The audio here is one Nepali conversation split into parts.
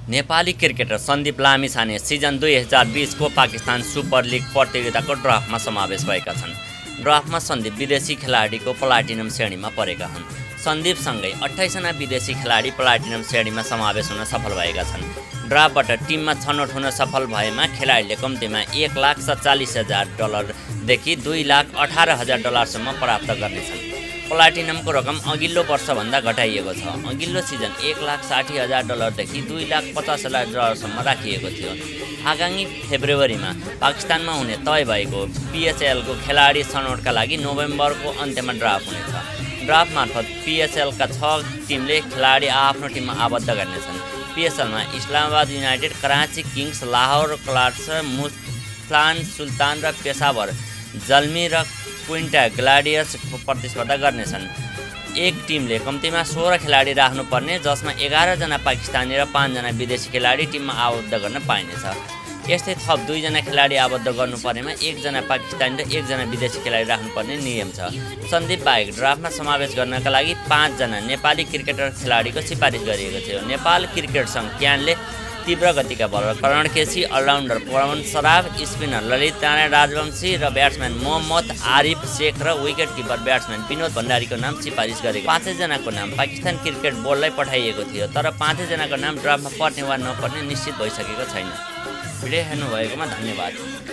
नेपाली क्रिकेटर सन्दीप लामिछाने सिजन 2020 को पाकिस्तान सुपर लिग प्रतियोगिताको ड्राफ्टमा समावेश भएका छन्। ड्राफ्टमा सन्दीप विदेशी खेलाडीको प्लाटिनम श्रेणीमा परेका हुन्। सन्दीपसँगै 28 जना विदेशी खेलाडी प्लाटिनम श्रेणीमा समावेश हुन सफल भएका छन्। ड्राफ्टबाट टिममा छनौट हुन सफल भएमा खेलाडीले कम्तीमा $1,47,000 देखि $2,18,000 प्राप्त गर्नेछन्। प्लाटिनमको रकम अघिल्लो वर्षभन्दा घटाइएको छ। अघिल्लो सिजन $1,60,000 देखि $2,50,000 राखिएको थियो। आगामी फेब्रुअरीमा पाकिस्तानमा हुने तय भएको PSLको खेलाडी छनौटका लागि नोभेम्बरको अन्त्यमा ड्राफ्ट हुनेछ। ड्राफ्ट मार्फत PSLका 6 टिमले खेलाडी आफ्नो टिममा आबद्ध गर्नेछन्। PSLमा इस्लामाबाद युनाइटेड, कराची किङ्स, लाहोर क्लार्क्स, मुल्तान सुल्तान र पेशावर जल्मी र क्विन्टा ग्लाडियर्स प्रतिस्पर्धा गर्नेछन्। एक टिमले कम्तीमा 16 खेलाडी राख्नुपर्ने, जसमा 11 जना पाकिस्तानी र 5 जना विदेशी खेलाडी टिममा आबद्ध गर्न पाइनेछ। यस्तै थप 2 जना खेलाडी आबद्ध गर्नुपर्नेमा 1 जना पाकिस्तानी र 1 जना विदेशी खेलाडी राख्नुपर्ने नियम छ। सन्दीप बाहेक ड्राफ्टमा समावेश गर्नका लागि 5 जना नेपाली क्रिकेटर खेलाडीको सिफारिस गरिएको थियो। नेपाल क्रिकेट सङ्घ क्यानले तीव्र गतिका bowler Karan KC, allrounder Pawan Saraf, spinner Lalit Narayan Rajbanshi र ब्याट्सम्यान मोहम्मद आरिफ शेख र विकेट किपर ब्याट्सम्यान विनोद भण्डारीको नाम सिफारिस गरेको। 5 जनाको नाम पाकिस्तान क्रिकेट बोर्डलाई पठाइएको थियो, तर 5 जनाको नाम ड्राफ्टमा पर्ने वा नपर्ने निश्चित भइसकेको छैन। भिडियो हेर्नुभएकोमा धन्यवाद।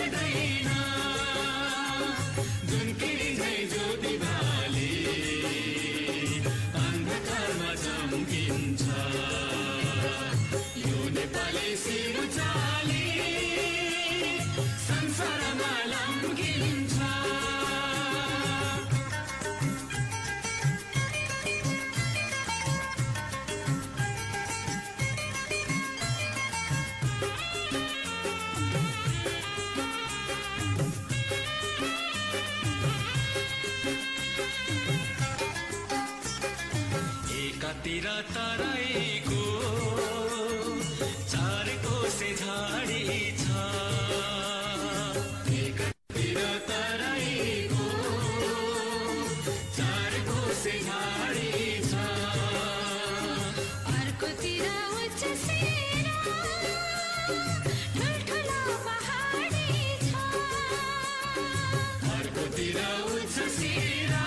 तेरा तराईको चार कोसे झाडी छ, तेरा तराईको चार कोसे झाडी छ, अर्कोतिर उच्च सिरा ठुल्ठुलो पहाडी छ, अर्कोतिर उच्च सिरा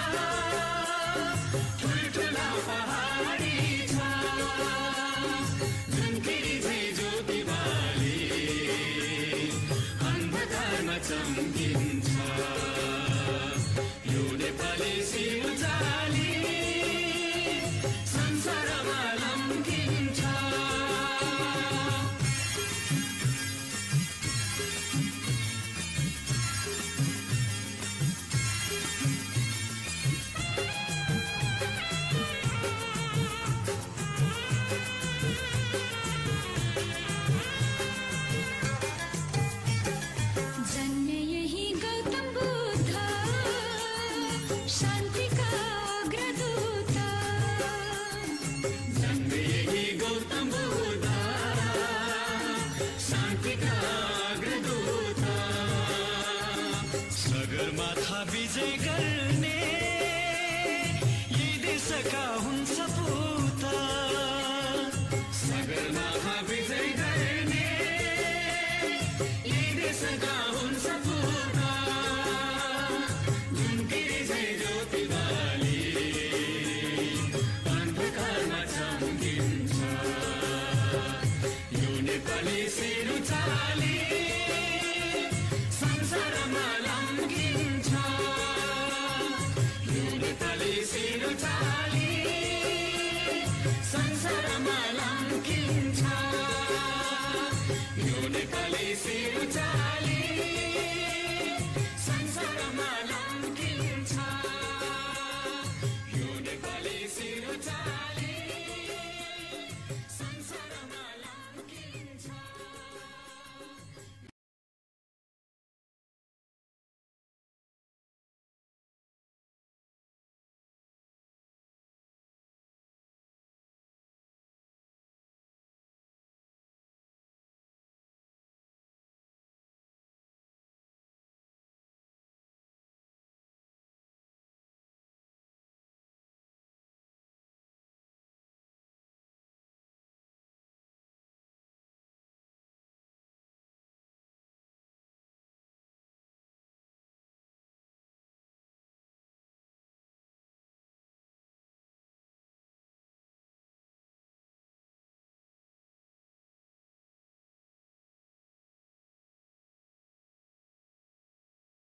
ठुल्ठुलो पहाडी चम्किन्छ यो नेपाली सिरुचाली संसारमा लम्किन्छ। सगरमाथा विजय गर्ने यी देशका हुन् सपूता, सगरमाथा विजय गर्ने यी देशका हुन् सपूता, झुन्किरी झै ज्योति बाली अन्धकारमा चम्किन्छ यो नेपाली सिरुचाली संसारमा लम्किन्छ यो नेपाली सिरुचाली संसारमा लम्किन्छ यो नेपाली सिरुचाली